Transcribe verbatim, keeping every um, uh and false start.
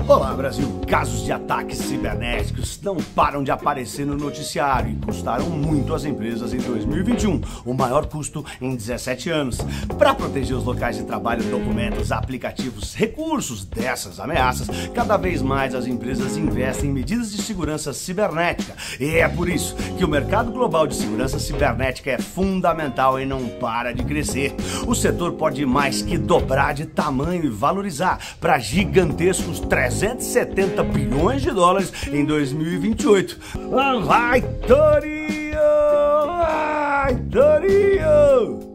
Olá, Brasil! Casos de ataques cibernéticos não param de aparecer no noticiário e custaram muito às empresas em dois mil e vinte e um, o maior custo em dezessete anos. Para proteger os locais de trabalho, documentos, aplicativos, recursos dessas ameaças, cada vez mais as empresas investem em medidas de segurança cibernética. E é por isso que o mercado global de segurança cibernética é fundamental e não para de crescer. O setor pode mais que dobrar de tamanho e valorizar para gigantescos trezentos e setenta bilhões de dólares em dois mil e vinte e oito. Vai, Torinho! Vai, Torinho!